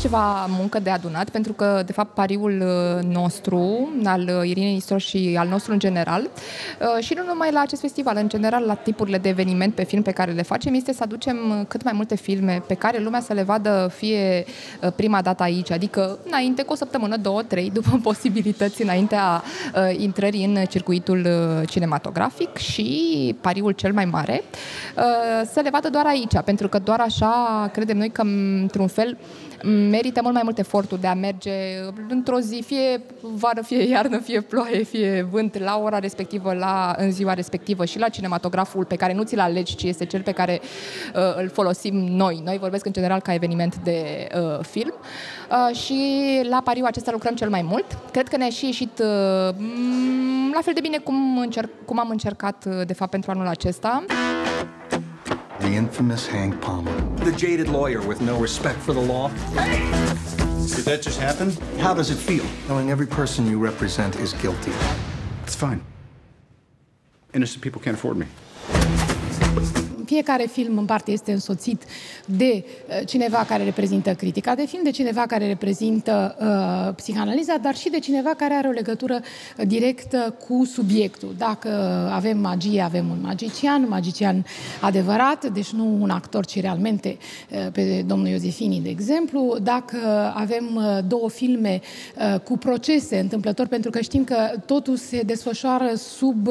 fost ceva muncă de adunat, pentru că, de fapt, pariul nostru, al Irinei Nistoroș și al nostru în general, și nu numai la acest festival, în general la tipurile de eveniment pe film pe care le facem, este să aducem cât mai multe filme pe care lumea să le vadă fie prima dată aici, adică înainte, cu o săptămână, 2-3, după posibilități, înaintea intrării în circuitul cinematografic, și pariul cel mai mare, să le vadă doar aici, pentru că doar așa credem noi că, într-un fel, merită mult mai mult efortul de a merge într-o zi, fie vară, fie iarnă, fie ploaie, fie vânt, la ora respectivă, în ziua respectivă, și la cinematograful pe care nu ți-l alegi, ci este cel pe care îl folosim noi. Noi vorbesc în general ca eveniment de film și la pariul acesta lucrăm cel mai mult. Cred că ne-a și ieșit la fel de bine cum am încercat, de fapt, pentru anul acesta. The infamous Hank Palmer. The jaded lawyer with no respect for the law. Did that just happen? How does it feel, knowing every person you represent is guilty? It's fine. Innocent people can't afford me. Fiecare film în parte este însoțit de cineva care reprezintă critica de film, de cineva care reprezintă psihanaliza, dar și de cineva care are o legătură directă cu subiectul. Dacă avem magie, avem un magician adevărat, deci nu un actor, ci realmente pe domnul Iosifini, de exemplu. Dacă avem două filme cu procese întâmplător, pentru că știm că totul se desfășoară sub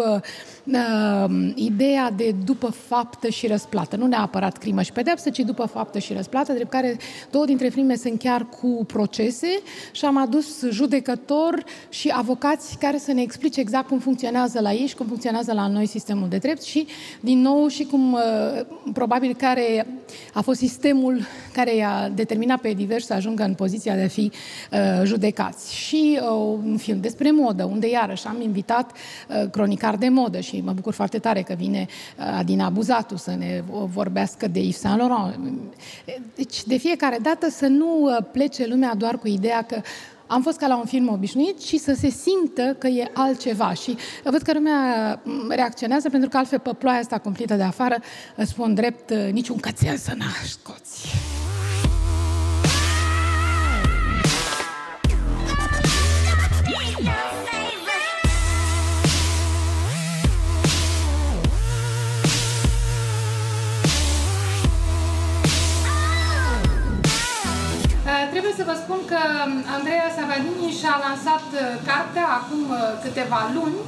ideea de după faptă și răsplată. Nu neapărat crimă și pedeapsă, ci după faptă și răsplată, drept care două dintre filme sunt chiar cu procese și am adus judecători și avocați care să ne explice exact cum funcționează la ei și cum funcționează la noi sistemul de drept și, din nou, și cum probabil care a fost sistemul care i-a determinat pe diversi să ajungă în poziția de a fi judecați. Și un film despre modă, unde iarăși am invitat cronicari de modă și mă bucur foarte tare că vine Adina Buzatu să ne vorbească de Yves Saint Laurent. Deci, de fiecare dată să nu plece lumea doar cu ideea că am fost ca la un film obișnuit, și să se simtă că e altceva. Și văd că lumea reacționează, pentru că altfel pe ploaia asta cumplită de afară, spun drept, niciun cățel să n-scoți. Trebuie să vă spun că Andreea Savadini și-a lansat cartea acum câteva luni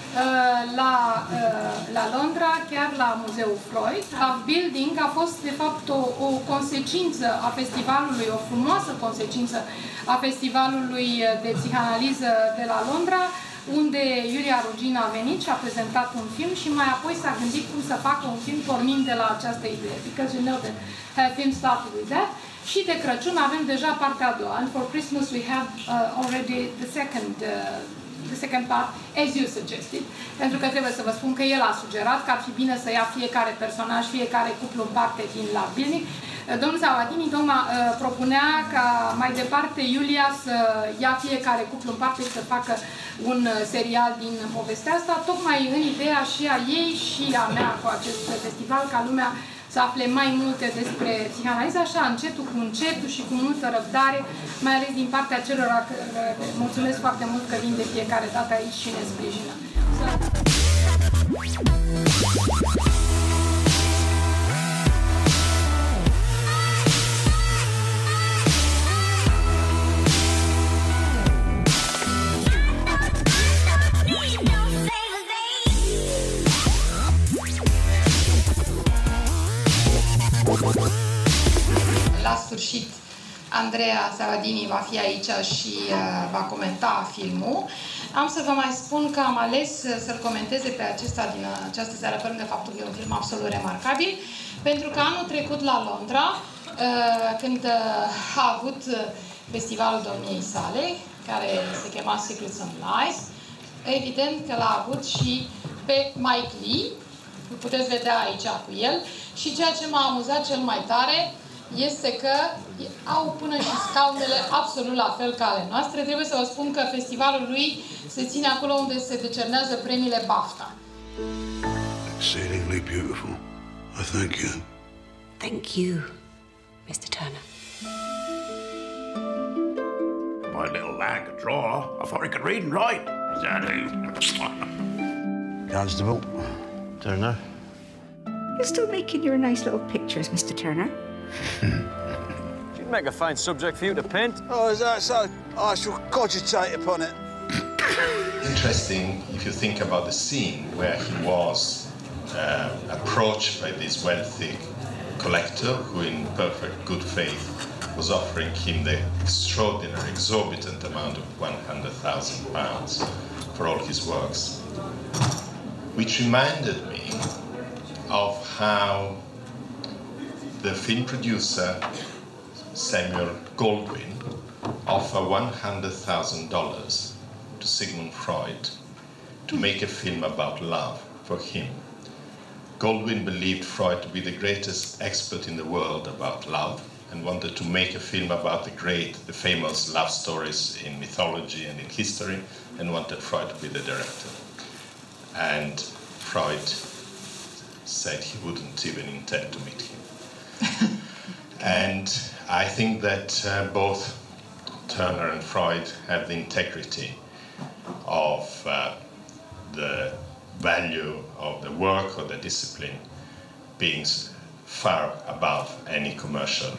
la Londra, chiar la Muzeul Freud. Love Building a fost, de fapt, o consecință a festivalului, o frumoasă consecință a festivalului de psihanaliză de la Londra, unde Iulia Rugin a venit și a prezentat un film și mai apoi s-a gândit cum să facă un film pornind de la această idee. Because you know that her film started with that. Și de Crăciun avem deja partea a doua. And for Christmas we have already the second part, as you suggested. Pentru că trebuie să vă spun că el a sugerat că ar fi bine să ia fiecare personaj, fiecare cuplu în parte din Love Building. Domnul Savadini propunea ca mai departe Iulia să ia fiecare cuplu în parte și să facă un serial din povestea asta, tocmai în ideea și a ei și a mea cu acest festival, ca lumea să afle mai multe despre psihanaliză, așa, încetul cu încetul și cu multă răbdare, mai ales din partea celor care mulțumesc foarte mult că vin de fiecare dată aici și ne sprijină. La sfârșit, Andreea Savadini va fi aici și va comenta filmul. Am să vă mai spun că am ales să-l comenteze pe acesta din această seară, pe lângă faptul că e un film absolut remarcabil, pentru că anul trecut la Londra, când a avut festivalul domniei sale, care se chema Secrets and Lies, evident că l-a avut și pe Mike Lee, puteți vedea aici cu el, și ceea ce m-a amuzat cel mai tare este că au până și scaunele absolut la fel ca ale noastre. Trebuie să vă spun că festivalul lui se ține acolo unde se decernează premiile BAFTA. Exceedingly beautiful. I thank you. Thank you, Mr. Turner. my little lad could draw. I thought he could read and write. Is that who? Constable, Turner. You're still making your nice little pictures, Mr. Turner. She'd make a fine subject for you to paint. Oh, is that so? I shall cogitate upon it. Interesting if you think about the scene where he was approached by this wealthy collector who in perfect good faith was offering him the extraordinary, exorbitant amount of £100,000 for all his works, which reminded me of how the film producer Samuel Goldwyn offered $100,000 to Sigmund Freud to make a film about love for him. Goldwyn believed Freud to be the greatest expert in the world about love and wanted to make a film about the famous love stories in mythology and in history, and wanted Freud to be the director. And Freud said he wouldn't even intend to meet him. And I think that both Turner and Freud have the integrity of the value of the work or the discipline being far above any commercial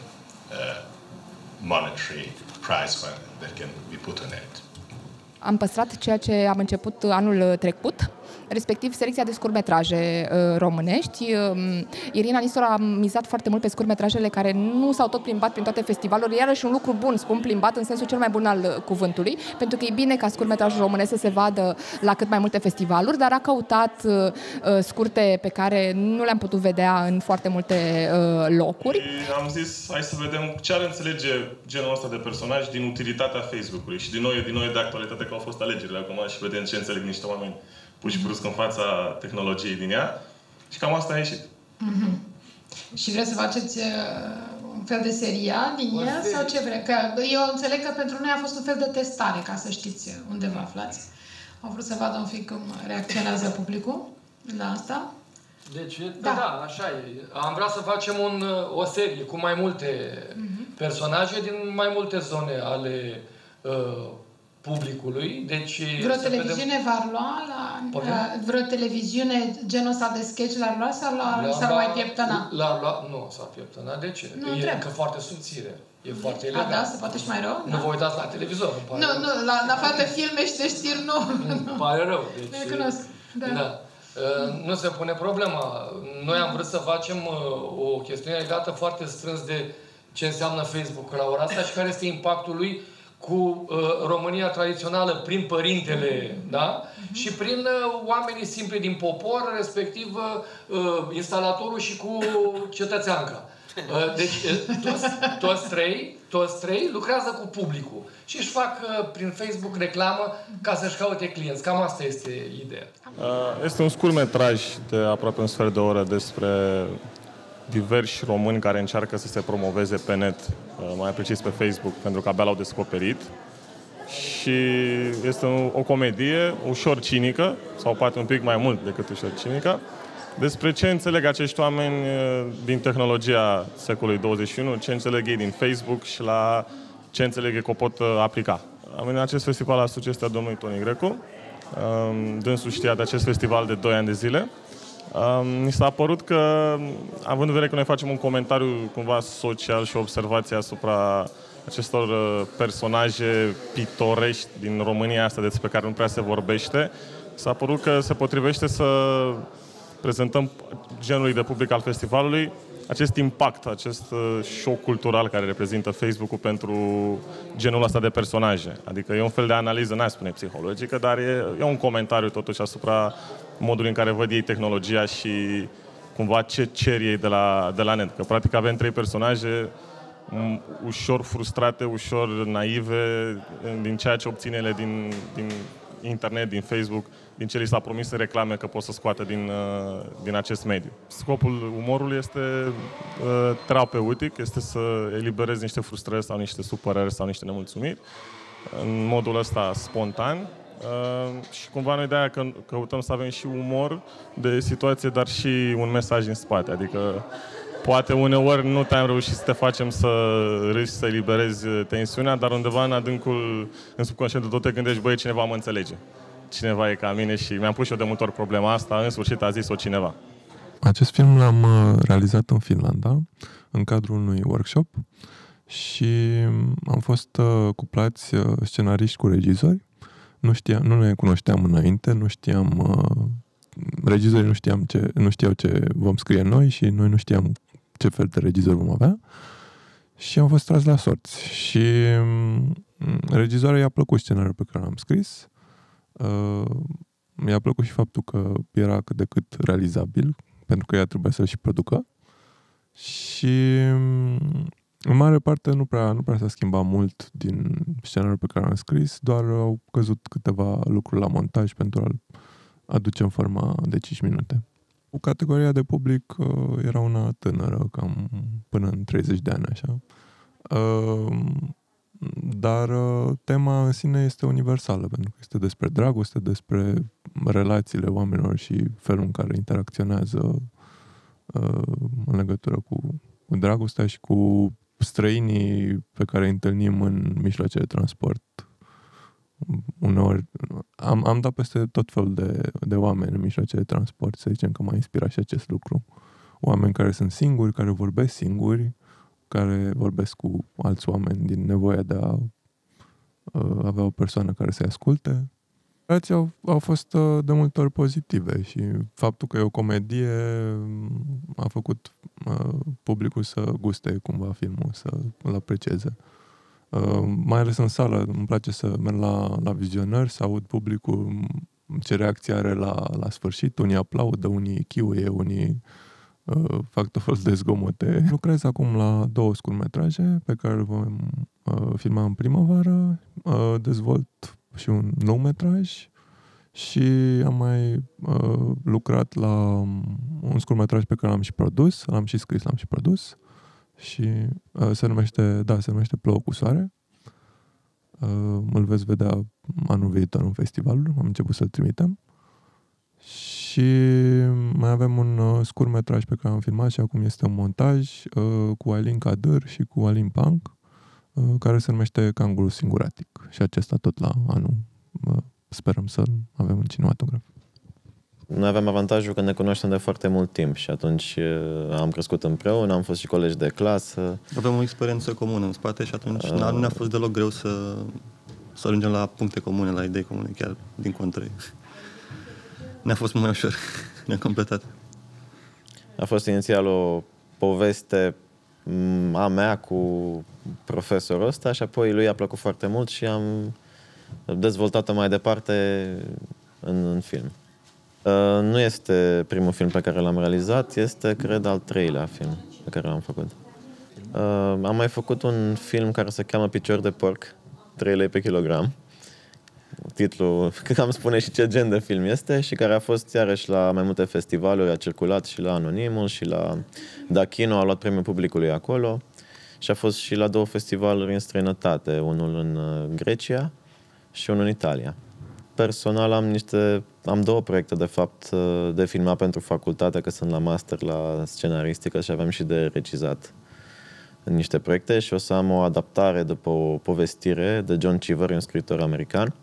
monetary price that can be put on it. Am păstrat ceea ce am început anul trecut, respectiv selecția de scurtmetraje românești. Irina Nistor a mizat foarte mult pe scurtmetrajele care nu s-au tot plimbat prin toate festivalurile, iarăși un lucru bun, spun plimbat în sensul cel mai bun al cuvântului, pentru că e bine ca scurtmetrajul românesc să se vadă la cât mai multe festivaluri, dar a căutat scurte pe care nu le-am putut vedea în foarte multe locuri. Și am zis, hai să vedem ce ar înțelege genul ăsta de personaj din utilitatea Facebook-ului și din noi de actualitate, că au fost alegerile acum și vedem ce înțeleg niște oameni puși brusc în fața tehnologiei din ea și cam asta a ieșit. Și vreți să faceți un fel de serial din el sau ce vreți? Că eu înțeleg că pentru noi a fost un fel de testare, ca să știți unde vă aflați. Au vrut să vadă un pic cum reacționează publicul la asta. Deci, da, așa e. Am vrea să facem o serie cu mai multe personaje din mai multe zone ale publicului. Deci, vreo televiziune v-ar lua vreo televiziune genul ăsta de sketch l-ar lua sau s-ar mai pieptăna? Nu, s-ar pieptăna. De ce? Nu, e încă foarte subțire. E foarte elegant. Da, se poate și mai rău? Nu vă uitați la televizor, îmi pare rău. Nu, la afară de filme și de știri, nu. Îmi pare rău. Deci, nu cunosc. Da. Nu se pune problema. Noi am vrut să facem o chestiune legată foarte strâns de ce înseamnă Facebook la ora asta și care este impactul lui cu România tradițională prin părintele, da? Și prin oamenii simpli din popor, respectiv instalatorul și cu cetățeanca. Deci toți trei lucrează cu publicul și își fac prin Facebook reclamă ca să-și caute clienți. Cam asta este ideea. Este un scurtmetraj de aproape un sfert de oră despre diversi români care încearcă să se promoveze pe net, mai precis pe Facebook, pentru că abia l-au descoperit. Și este o comedie ușor cinică, sau poate un pic mai mult decât ușor cinică, despre ce înțeleg acești oameni din tehnologia secolului 21, ce înțeleg ei din Facebook și la ce înțeleg ei că o pot aplica. Am venit în acest festival la sugestia domnului Toni Grecu. Dânsul știa de acest festival de 2 ani de zile. Mi s-a părut că, având în vedere că noi facem un comentariu cumva social și o observație asupra acestor personaje pitorești din România asta despre care nu prea se vorbește, s-a părut că se potrivește să prezentăm genului de public al festivalului acest impact, acest șoc cultural care reprezintă Facebook-ul pentru genul ăsta de personaje. Adică e un fel de analiză, n-aș spune psihologică, dar e un comentariu totuși asupra modului în care văd ei tehnologia și cumva ce cer ei de la net. Că practic avem 3 personaje ușor frustrate, ușor naive din ceea ce obține ele din internet, din Facebook, din ce li s-a promis să reclame că pot să scoată din acest mediu. Scopul umorului este terapeutic, este să eliberezi niște frustrări sau niște supărări sau niște nemulțumiri în modul ăsta spontan și cumva noi de-aia căutăm să avem și umor de situație, dar și un mesaj în spate. Adică Poate uneori nu te-am reușit să te facem să râși, să eliberezi tensiunea, dar undeva în adâncul, în subconștientul tot te gândești, băi, cineva mă înțelege. Cineva e ca mine și mi-am pus și eu de multe ori problema asta, în sfârșit a zis-o cineva. Acest film l-am realizat în Finlanda, în cadrul unui workshop și am fost cuplați scenariști cu regizori. Nu ne cunoșteam înainte, regizorii nu știau ce vom scrie noi și noi nu știam ce fel de regizor vom avea și am fost tras la sorți. Și regizoarea i-a plăcut scenariul pe care l-am scris. Mi-a plăcut și faptul că era cât de cât realizabil, pentru că ea trebuia să-l și producă. Și în mare parte nu prea s-a schimbat mult din scenariul pe care l-am scris, doar au căzut câteva lucruri la montaj pentru a-l aduce în forma de 5 minute. Categoria de public era una tânără, cam până în 30 de ani, așa. Dar tema în sine este universală, pentru că este despre dragoste, despre relațiile oamenilor și felul în care interacționează în legătură cu dragostea și cu străinii pe care îi întâlnim în mijloace de transport. Uneori am dat peste tot felul de oameni în mijloace de transport, să zicem că m-a inspirat și acest lucru. Oameni care sunt singuri, care vorbesc singuri, care vorbesc cu alți oameni din nevoia de a avea o persoană care să-i asculte. Reacțiile au fost de multe ori pozitive și faptul că e o comedie a făcut publicul să guste cumva filmul, să-l aprecieze. Mai ales în sală, îmi place să merg la vizionări, să aud publicul ce reacție are la sfârșit. Unii aplaudă, unii chiuie, unii fac tot felul de zgomote. Lucrez acum la 2 scurtmetraje pe care le vom filma în primăvară. Dezvolt și un lungmetraj și am mai lucrat la un scurtmetraj pe care l-am și produs, l-am și scris, l-am și produs și se numește Plouă cu soare. Îl veți vedea anul viitor în festivalul, am început să-l trimitem. Și mai avem un scurtmetraj pe care am filmat și acum este un montaj cu Alin Kadir și cu Alin Pang, care se numește Cangurul Singuratic. Și acesta tot la anul sperăm să avem un cinematograf. Noi avem avantajul că ne cunoaștem de foarte mult timp și atunci am crescut împreună, am fost și colegi de clasă. Avem o experiență comună în spate și atunci nu ne-a fost deloc greu să ajungem la puncte comune, la idei comune, chiar din contră. Ne-a fost mai ușor, ne-a completat. A fost inițial o poveste a mea cu profesorul ăsta și apoi lui a plăcut foarte mult și am dezvoltat-o mai departe în film. Nu este primul film pe care l-am realizat, este, cred, al 3-lea film pe care l-am făcut. Am mai făcut un film care se cheamă Picior de porc, 3 lei pe kilogram. Titlul, cam spune și ce gen de film este și care a fost iarăși la mai multe festivaluri, a circulat și la Anonymous și la Dachino, a luat premiul publicului acolo și a fost și la 2 festivaluri în străinătate, unul în Grecia și unul în Italia. Personal am 2 proiecte de fapt de filmat pentru facultate, că sunt la master la scenaristică și avem și de regizat în niște proiecte și o să am o adaptare după o povestire de John Cheever, un scriitor american,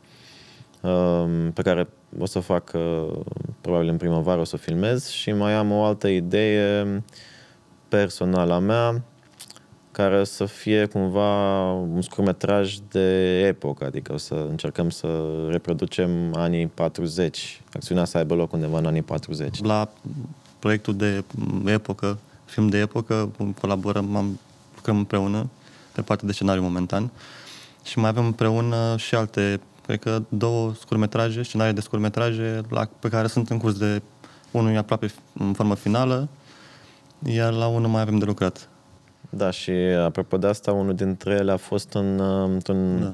pe care o să fac probabil în primăvară, o să filmez și mai am o altă idee personală a mea care să fie cumva un scurtmetraj de epocă, adică o să încercăm să reproducem anii 40, acțiunea să aibă loc undeva în anii 40. La proiectul de epocă, film de epocă, lucrăm împreună pe partea de scenariu momentan și mai avem împreună și alte, cred că 2 scurtmetraje, scenarii de scurtmetraje pe care sunt în curs de unul aproape în formă finală, iar la unul mai avem de lucrat. Da, și apropo de asta, unul dintre ele a fost într-un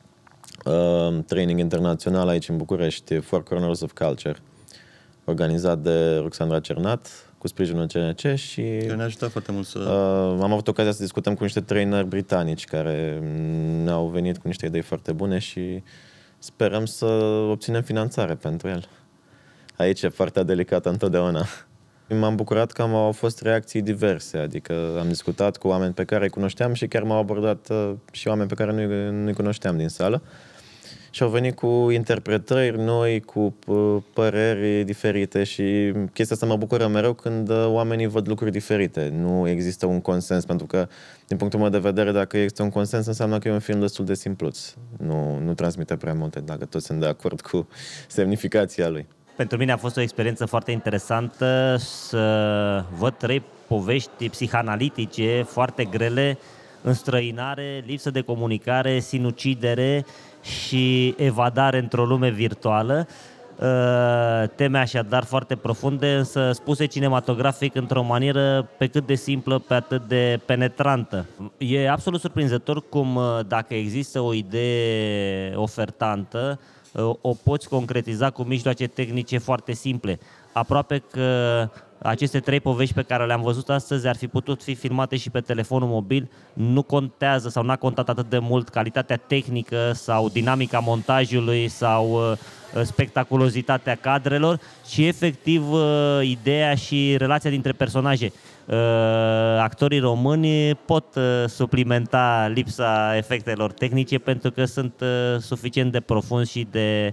training internațional aici în București, Four Corners of Culture, organizat de Roxandra Cernat, cu sprijinul CNC și ne-a ajutat foarte mult să... am avut ocazia să discutăm cu niște traineri britanici care ne-au venit cu niște idei foarte bune și sperăm să obținem finanțare pentru el. Aici e partea delicată întotdeauna. M-am bucurat că au fost reacții diverse, adică am discutat cu oameni pe care îi cunoșteam și chiar m-au abordat și oameni pe care nu-i cunoșteam din sală. Și au venit cu interpretări noi, cu păreri diferite și chestia asta mă bucură mereu când oamenii văd lucruri diferite. Nu există un consens, pentru că, din punctul meu de vedere, dacă există un consens, înseamnă că e un film destul de simpluț. Nu transmite prea multe, dacă toți sunt de acord cu semnificația lui. Pentru mine a fost o experiență foarte interesantă să văd 3 povești psihanalitice foarte grele, înstrăinare, lipsă de comunicare, sinucidere și evadare într-o lume virtuală. Teme așadar foarte profunde, însă spuse cinematografic într-o manieră pe cât de simplă, pe atât de penetrantă. E absolut surprinzător cum, dacă există o idee ofertantă, o poți concretiza cu mijloace tehnice foarte simple. Aproape că aceste 3 povești pe care le-am văzut astăzi ar fi putut fi filmate și pe telefonul mobil. Nu contează sau n-a contat atât de mult calitatea tehnică sau dinamica montajului sau spectaculozitatea cadrelor, ci efectiv ideea și relația dintre personaje. Actorii români pot suplimenta lipsa efectelor tehnice pentru că sunt suficient de profunzi și de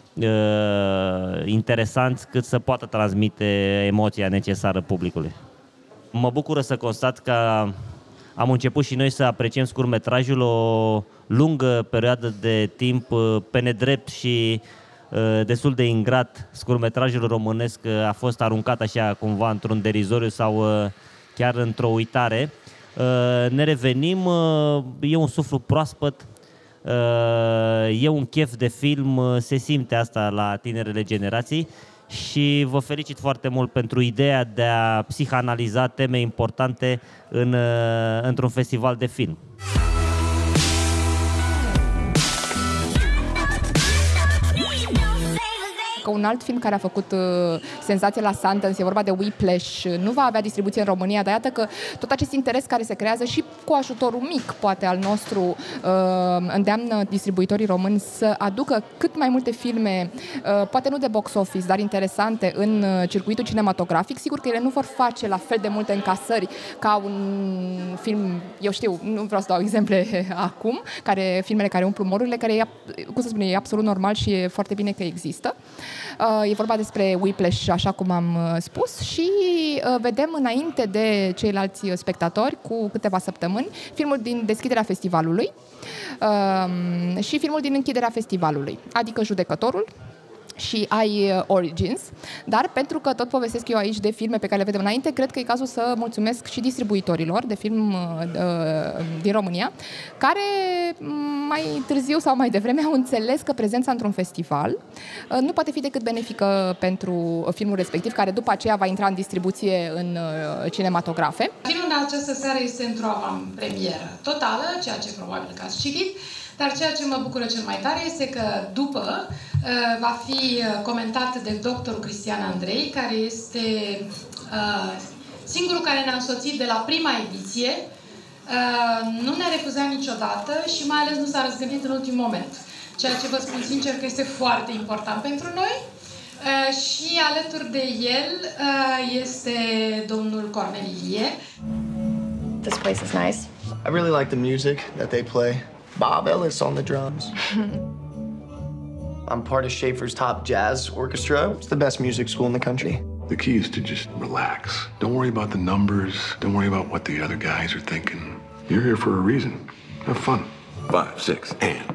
interesanți cât să poată transmite emoția necesară publicului. Mă bucură să constat că am început și noi să apreciem scurtmetrajul o lungă perioadă de timp pe nedrept și destul de ingrat. Scurtmetrajul românesc a fost aruncat așa cumva într-un derizoriu sau chiar într-o uitare. Ne revenim, e un suflu proaspăt, e un chef de film, se simte asta la tinerele generații și vă felicit foarte mult pentru ideea de a psihanaliza teme importante într-un festival de film. Că un alt film care a făcut senzație la Sundance, e vorba de Whiplash, nu va avea distribuție în România, dar iată că tot acest interes care se creează și cu ajutorul mic, poate, al nostru, îndeamnă distribuitorii români să aducă cât mai multe filme, poate nu de box office, dar interesante în circuitul cinematografic. Sigur că ele nu vor face la fel de multe încasări ca un film, eu știu, nu vreau să dau exemple acum, filmele care umplu morurile, care e, cum să spun, e absolut normal și e foarte bine că există. E vorba despre Whiplash, așa cum am spus, și vedem înainte de ceilalți spectatori, cu câteva săptămâni, filmul din deschiderea festivalului și filmul din închiderea festivalului, adică Judecătorul și ai Origins, dar pentru că tot povestesc eu aici de filme pe care le vedem înainte, cred că e cazul să mulțumesc și distribuitorilor de film din România, care mai târziu sau mai devreme au înțeles că prezența într-un festival nu poate fi decât benefică pentru filmul respectiv, care după aceea va intra în distribuție în cinematografe. Filmul de această seară este într-o avantpremieră totală, ceea ce probabil că ați citit, dar ceea ce mă bucură cel mai tare este că după va fi comentat de doctorul Cristian Andrei, care este singurul care ne-a însoțit de la prima ediție. Nu ne-a refuzat niciodată și mai ales nu s-a răzgândit în ultimul moment. Ceea ce vă spun sincer că este foarte important pentru noi. Și alături de el este domnul Cornel Ilie. This place is nice. I really like the music that they play. Bob Ellis on the drums. I'm part of Schaefer's Top Jazz Orchestra. It's the best music school in the country. The key is to just relax. Don't worry about the numbers. Don't worry about what the other guys are thinking. You're here for a reason. Have fun. 5, 6, and.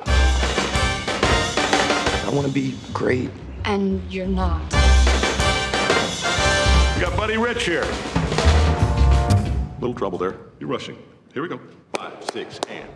I want to be great. And you're not. We got Buddy Rich here. Little trouble there. You're rushing. Here we go. 5, 6, and.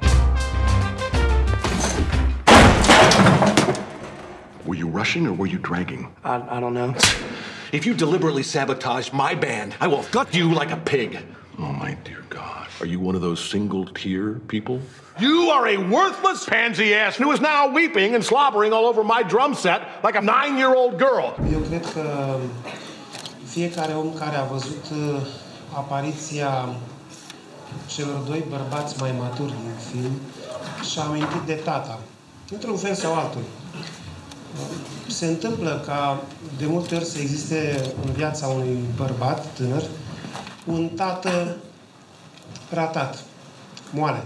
Were you rushing or were you dragging? I don't know. If you deliberately sabotage my band, I will gut you like a pig. Oh, my dear God. Are you one of those single-tier people? You are a worthless pansy ass who is now weeping and slobbering all over my drum set like a 9-year-old girl. Eu cred că fiecare om care a văzut apariția celor 2 bărbați mai maturi din film și-a amintit de tata, într-un fel sau altul. Se întâmplă ca de multe ori să existe în viața unui bărbat tânăr un tată ratat, moale.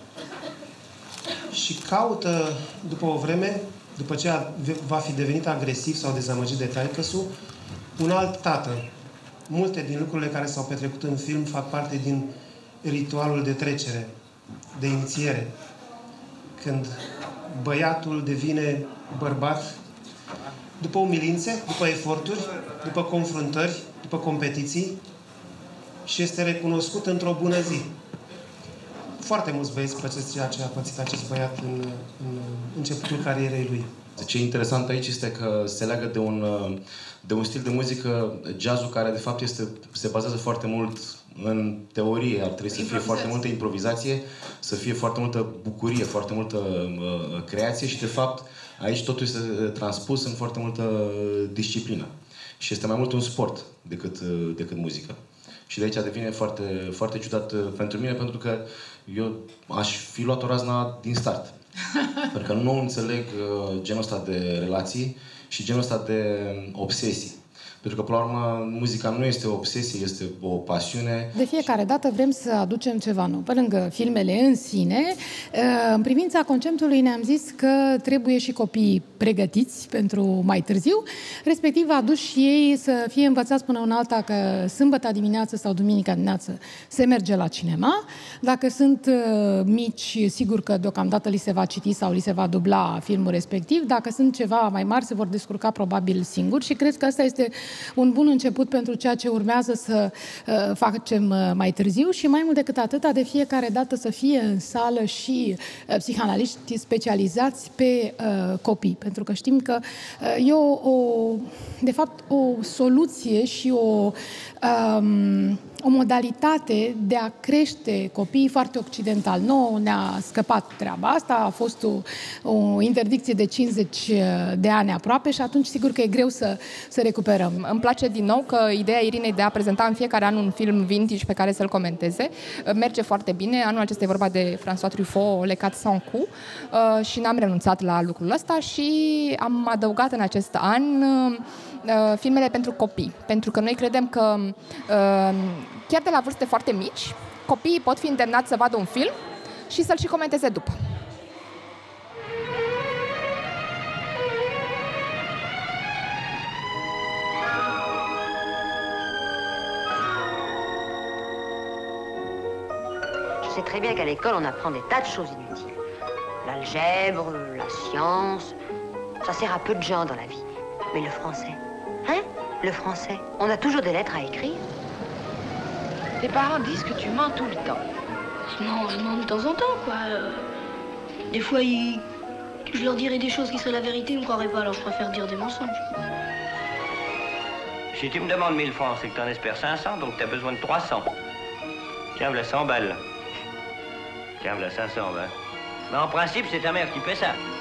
Și caută, după o vreme, după ce va fi devenit agresiv sau dezamăgit de taică-su, un alt tată. Multe din lucrurile care s-au petrecut în film fac parte din ritualul de trecere, de inițiere. Când băiatul devine bărbat după umilințe, după eforturi, după confruntări, după competiții și este recunoscut într-o bună zi. Foarte mulți băieți pățesc ceea ce a pățit acest băiat în începutul carierei lui. Ce e interesant aici este că se leagă de un stil de muzică, jazzul, care de fapt se bazează foarte mult în teorie, ar trebui să fie foarte multă improvizație, să fie foarte multă bucurie, foarte multă creație și de fapt aici totul este transpus în foarte multă disciplină. Și este mai mult un sport decât muzică. Și de aici devine foarte, foarte ciudat pentru mine, pentru că eu aș fi luat o razna din start. Pentru că nu înțeleg genul ăsta de relații și genul ăsta de obsesii. Pentru că, până la urmă, muzica nu este o obsesie, este o pasiune. De fiecare dată vrem să aducem ceva nou. Pe lângă filmele în sine, în privința conceptului ne-am zis că trebuie și copiii pregătiți pentru mai târziu, respectiv aduși și ei să fie învățați până una alta că sâmbătă dimineață sau duminica dimineață se merge la cinema. Dacă sunt mici, sigur că deocamdată li se va citi sau li se va dubla filmul respectiv. Dacă sunt ceva mai mari, se vor descurca probabil singuri și cred că asta este un bun început pentru ceea ce urmează să facem mai târziu și mai mult decât atâta, de fiecare dată să fie în sală și psihanaliști specializați pe copii. Pentru că știm că e de fapt o soluție și o modalitate de a crește copiii foarte occidental. Nu ne-a scăpat treaba asta, a fost o interdicție de 50 de ani aproape și atunci sigur că e greu să recuperăm. Îmi place din nou că ideea Irinei de a prezenta în fiecare an un film vintage pe care să-l comenteze merge foarte bine. Anul acesta e vorba de François Truffaut, Les Quatre Cents Coups, și n-am renunțat la lucrul ăsta și am adăugat în acest an filmele pentru copii. Pentru că noi credem că chiar de la vârste foarte mici, copiii pot fi îndemnați să vadă un film și să-l și comenteze după. Je sais très bien qu'à l'école, on apprend des tas de choses inutiles. L'algèbre, la science, ça sert à peu de gens dans la vie. Mais le français, hein? Le français, on a toujours des lettres à écrire. Tes parents disent que tu mens tout le temps. Non, je mens de temps en temps, quoi. Des fois, je leur dirais des choses qui seraient la vérité, ils me croiraient pas, alors je préfère dire des mensonges. Si tu me demandes 1000 francs, c'est que t'en espères 500, donc t'as besoin de 300. Tiens, voilà 100 balles. Tiens, voilà 500, va. Mais en principe, c'est ta mère qui paie ça.